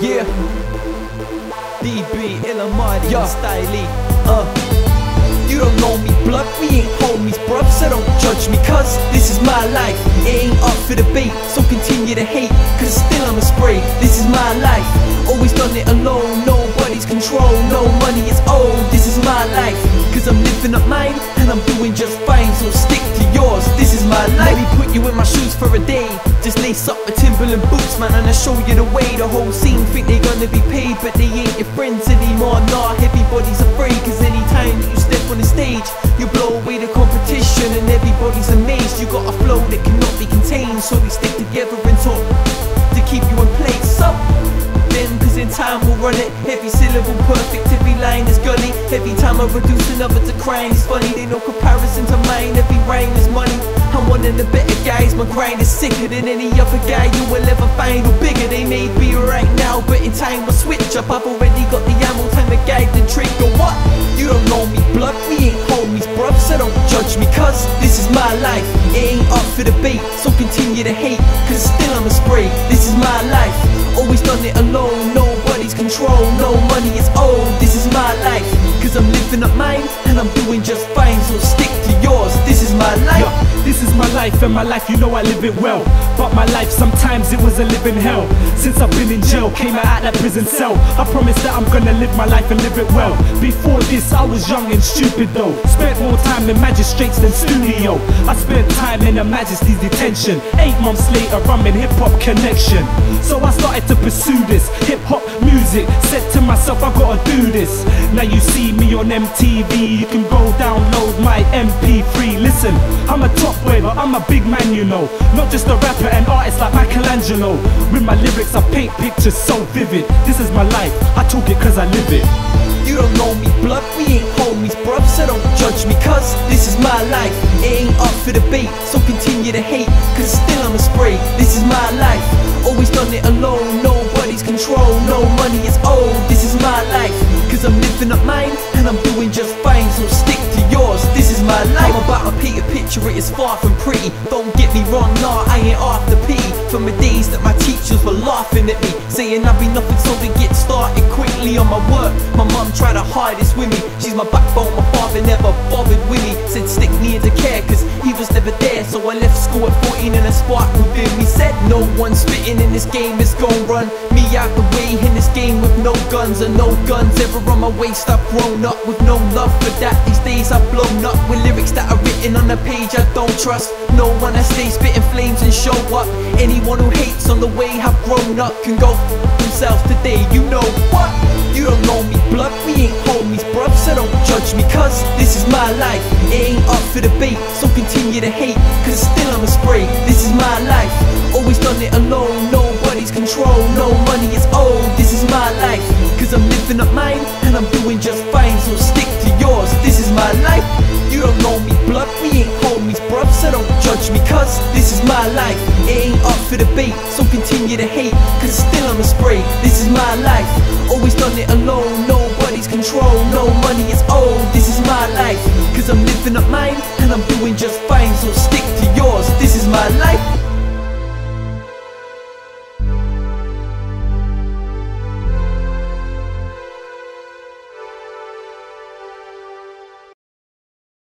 Yeah, DB, iLLAMADi, yeah. Stylee. You don't know me, blood, we ain't homies, bruv, so don't judge me, cause this is my life. It ain't up for debate, so continue to hate, cause still I'm a spray. This is my life, always done it alone, nobody's control, no money is owed. This is my life, cause I'm living up mine, and I'm doing just fine, so stick to yours. This is my life. Let me put you in my shoes for a day, just lace up with Timberland boots, man, and I show you the way. The whole scene think they gonna be paid, but they ain't your friends anymore. Nah, everybody's afraid, cause anytime that you step on the stage, you blow away the competition and everybody's amazed. You got a flow that cannot be contained, so we stick together and talk to keep you in place. So then, cause in time we'll run it. Every syllable perfect, every line is gully. Every time I reduce another to crying, it's funny, they no comparison to mine. Every rhyme is money, I'm one of the better guys. My grind is sicker than any other guy you will ever find, or bigger. They may be right now, but in time we'll switch up. I've already got the ammo, time to guide the trigger. What? You don't know me, blood, we ain't homies, bruv, so don't judge me, cause this is my life. It ain't up for debate, so continue to hate, cause still I'm a spray. This is my life, always done it alone, nobody's control, no money is owed. This is my life, cause I'm living up mine, and I'm doing just fine, so stick to yours. This is my life. This is my life, and my life, you know I live it well. But my life, sometimes it was a living hell. Since I've been in jail, came out that prison cell, I promise that I'm gonna live my life and live it well. Before this, I was young and stupid though. Spent more time in magistrates than studio. I spent time in Her Majesty's detention. 8 months later, I'm in hip-hop connection. So I started to pursue this hip-hop music. Said to myself, I gotta do this. Now you see me on MTV, you can go download my MP3. Listen, I'm a top boy, but I'm a big man, you know. Not just a rapper and artist like Michelangelo. With my lyrics I paint pictures so vivid. This is my life, I talk it cause I live it. You don't know me, blood, we ain't homies, bruv, so don't judge me, cause this is my life. It ain't up for debate, so continue to hate, cause still I'm a spray. This is my life, always done it alone, nobody's control, no money is owed. This is my life, cause I'm living up mine, and I'm doing just fine, so stick to yours. This is my life. I'm about to paint a picture, it is far from pretty. Don't get me wrong, nah, I ain't after pity. From the days that my teachers were laughing at me, saying I'd be nothing, so they get started quickly on my work. My mum tried her hardest with me, she's my backbone. My father never bothered with me, said stick near the care, cause he was never there. So I left school at 14 and a spark within me said, no one spitting in this game is gon' run me out the way. In this game with no guns or no guns ever on my waist, I've grown up with no love for that. These days I've blown up with lyrics that are written on the page. I don't trust no one, I stay spitting flames and show up. Anyone who hates on the way I've grown up can go themselves today, you know what? You don't know me, blood, we ain't homies, bruv, so don't judge me, cause this is my life. It ain't up for debate, so continue to hate, cause still I'm a spray. This is my life, always done it alone, nobody's control, no money is owed. This is my life, cause I'm living up mine, and I'm doing just fine, so stick to yours. This is my life. You don't know me, blood, we ain't homies, bruv, so don't judge me, cause this is my life. It ain't up for debate, so continue to hate, cause still I'm a spray. This is my life, always done it alone, nobody's control, no money is owed. This is my life, cause I'm living up mine, and I'm doing just